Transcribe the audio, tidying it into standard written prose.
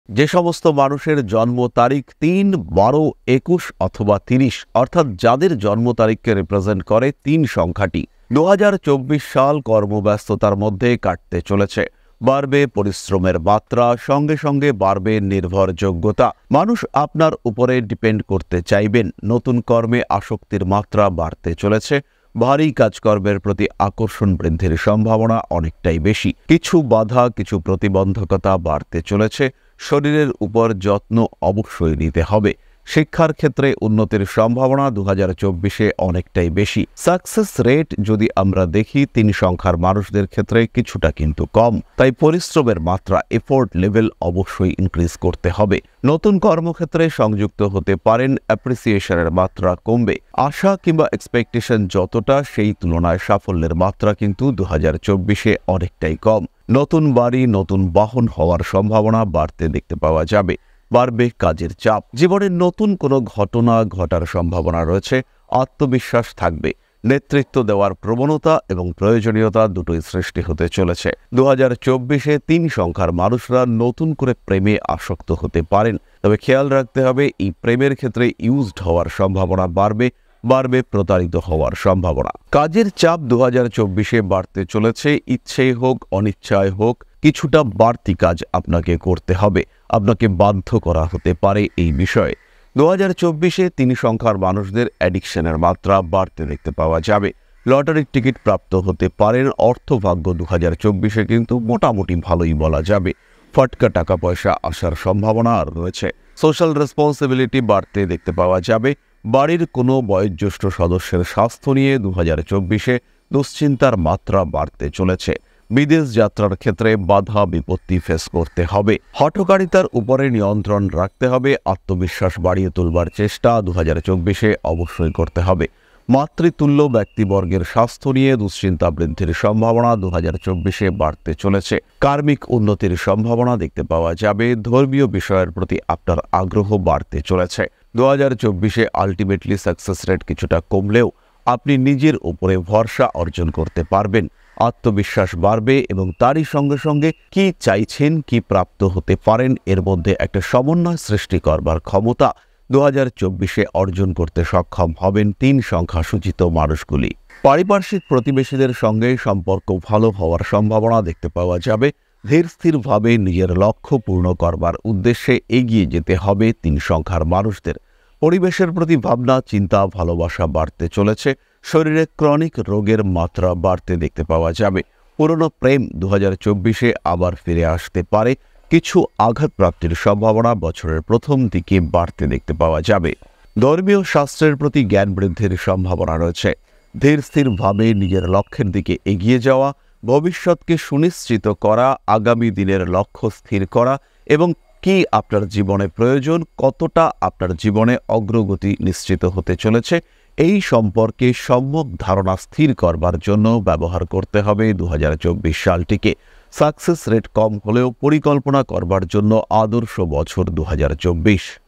যে সমস্ত মানুষের জন্ম তারিখ ৩, ১২, ২১ অথবা ৩০ অর্থাৎ যাদের জন্ম তারিখকে রিপ্রেজেন্ট করে ৩ সংখ্যাটি ২০২৪ সাল কর্মব্যস্ততার মধ্যে কাটতে চলেছে। বাড়বে পরিশ্রমের মাত্রা, সঙ্গে সঙ্গে বাড়বে নির্ভরযোগ্যতা। মানুষ আপনার উপরে ডিপেন্ড করতে চাইবেন। নতুন কর্মে আসক্তির মাত্রা বাড়তে চলেছে। ভারী কাজকর্মের প্রতি আকর্ষণ বৃদ্ধির সম্ভাবনা অনেকটাই বেশি। কিছু বাধা, কিছু প্রতিবন্ধকতা বাড়তে চলেছে। শরীরের উপর যত্ন অবশ্যই নিতে হবে। শিক্ষার ক্ষেত্রে উন্নতির সম্ভাবনা ২০২৪-এ অনেকটাই বেশি। সাকসেস রেট যদি আমরা দেখি ৩ সংখ্যার মানুষদের ক্ষেত্রে কিছুটা কিন্তু কম, তাই পরিশ্রমের মাত্রা, এফোর্ট লেভেল অবশ্যই ইনক্রিজ করতে হবে। নতুন কর্মক্ষেত্রে সংযুক্ত হতে পারেন, অ্যাপ্রিসিয়েশনের মাত্রা কমবে। আশা কিংবা এক্সপেকটেশন যতটা, সেই তুলনায় সাফল্যের মাত্রা কিন্তু ২০২৪-এ অনেকটাই কম। নতুন বাড়ি, নতুন বাহন হওয়ার সম্ভাবনা বাড়তে দেখতে পাওয়া যাবে। বাড়বে কাজের চাপ। জীবনের নতুন কোনো ঘটনা ঘটার সম্ভাবনা রয়েছে। আত্মবিশ্বাস থাকবে। নেতৃত্ব দেওয়ার প্রবণতা এবং প্রয়োজনীয়তা দুটোই সৃষ্টি হতে চলেছে। ২০২৪-এ ৩ সংখ্যার মানুষরা নতুন করে প্রেমে আসক্ত হতে পারেন। তবে খেয়াল রাখতে হবে, এই প্রেমের ক্ষেত্রে ইউজড হওয়ার সম্ভাবনা বাড়বে প্রতারিত হওয়ার সম্ভাবনা। কাজের চাপ ২০২৪-এ বাড়তে চলেছে। ইচ্ছেই হোক অনিচ্ছায় হোক, কিছুটা বাড়তি কাজ আপনাকে করতে হবে। আপনাকে বাধ্য করা হতে পারে এই বিষয়ে। ২০২৪-এ ৩ সংখ্যার মানুষদের অ্যাডিকশনের মাত্রা বাড়তে দেখতে পাওয়া যাবে। লটারির টিকিট প্রাপ্ত হতে পারেন। অর্থভাগ্য ২০২৪-এ কিন্তু মোটামুটি ভালোই বলা যাবে। ফটকা টাকা পয়সা আসার সম্ভাবনা আর রয়েছে। সোশ্যাল রেসপন্সিবিলিটি বাড়তে দেখতে পাওয়া যাবে। বাড়ির কোনো বয়োজ্যেষ্ঠ সদস্যের স্বাস্থ্য নিয়ে ২০২৪-এ দুশ্চিন্তার মাত্রা বাড়তে চলেছে। বিদেশ যাত্রার ক্ষেত্রে বাধা বিপত্তি ফেস করতে হবে। হঠকারিতার উপরে নিয়ন্ত্রণ রাখতে হবে। আত্মবিশ্বাস বাড়িয়ে তুলবার চেষ্টা ২০২৪-এ অবশ্যই করতে হবে। মাতৃতুল্য ব্যক্তিবর্গের স্বাস্থ্য নিয়ে দুশ্চিন্তা বৃদ্ধির সম্ভাবনা ২০২৪-এ বাড়তে চলেছে। কার্মিক উন্নতির সম্ভাবনা দেখতে পাওয়া যাবে। ধর্মীয় বিষয়ের প্রতি আপনার আগ্রহ বাড়তে চলেছে। ২০২৪-এ আলটিমেটলি সাকসেস রেট কিছুটা কমলেও আপনি নিজের উপরে ভরসা অর্জন করতে পারবেন। আত্মবিশ্বাস বাড়বে এবং তারই সঙ্গে সঙ্গে কি চাইছেন, কি প্রাপ্ত হতে পারেন, এর মধ্যে একটা সমন্বয় সৃষ্টি করবার ক্ষমতা ২০২৪-এ অর্জন করতে সক্ষম হবেন ৩ সংখ্যা সূচিত মানুষগুলি। পারিপার্শ্বিক প্রতিবেশীদের সঙ্গে সম্পর্ক ভালো হওয়ার সম্ভাবনা দেখতে পাওয়া যাবে। ধীর স্থিরভাবে নিজের লক্ষ্য পূর্ণ করবার উদ্দেশ্যে এগিয়ে যেতে হবে ৩ সংখ্যার মানুষদের। পরিবেশের প্রতি ভাবনা, চিন্তা, ভালোবাসা বাড়তে চলেছে। শরীরে ক্রনিক রোগের মাত্রা বাড়তে দেখতে পাওয়া যাবে। পুরনো প্রেম ২০২৪-এ আবার ফিরে আসতে পারে। কিছু আঘাতপ্রাপ্তির সম্ভাবনা বছরের প্রথম দিকে বাড়তে দেখতে পাওয়া যাবে। ধর্মীয় শাস্ত্রের প্রতি জ্ঞান বৃদ্ধির সম্ভাবনা রয়েছে। ধীর স্থিরভাবে নিজের লক্ষ্যের দিকে এগিয়ে যাওয়া, ভবিষ্যৎকে সুনিশ্চিত করা, আগামী দিনের লক্ষ্য স্থির করা এবং কি আপনার জীবনে প্রয়োজন, কতটা আপনার জীবনে অগ্রগতি নিশ্চিত হতে চলেছে, এই সম্পর্কে সম্যক ধারণা স্থির করবার জন্য ব্যবহার করতে হবে ২০২৪ সালটিকে। সাকসেস রেট কম হলেও পরিকল্পনা করবার জন্য আদর্শ বছর ২০২৪।